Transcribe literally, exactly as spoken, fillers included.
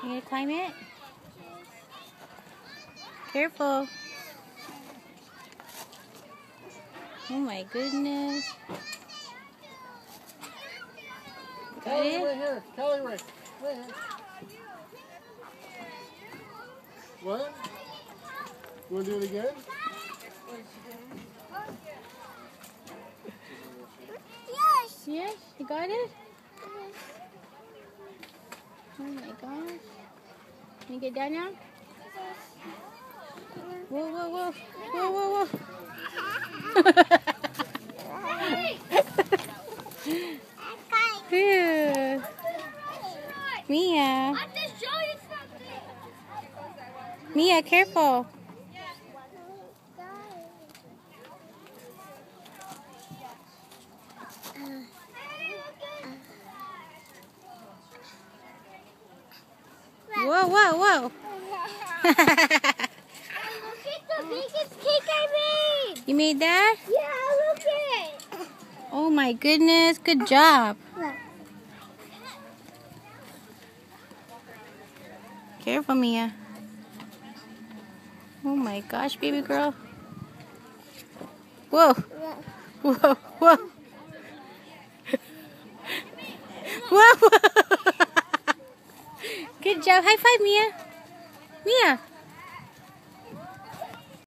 gonna climb it? Careful. Oh my goodness. Got Kelly, it? right here. Kelly, right, right here. What? You want to do it again? Yes. Yes, you got it? Oh my gosh. Can you get down now? Whoa, whoa, whoa. Whoa, whoa, whoa. Phew. Mia. Mia, careful. Whoa, whoa, whoa. Look at the biggest cake I made. You made that? Yeah, look at it. Oh my goodness, good job. Careful, Mia. Oh my gosh, baby girl. Whoa. Whoa, whoa. Whoa, whoa. Good job. High five, Mia. Mia.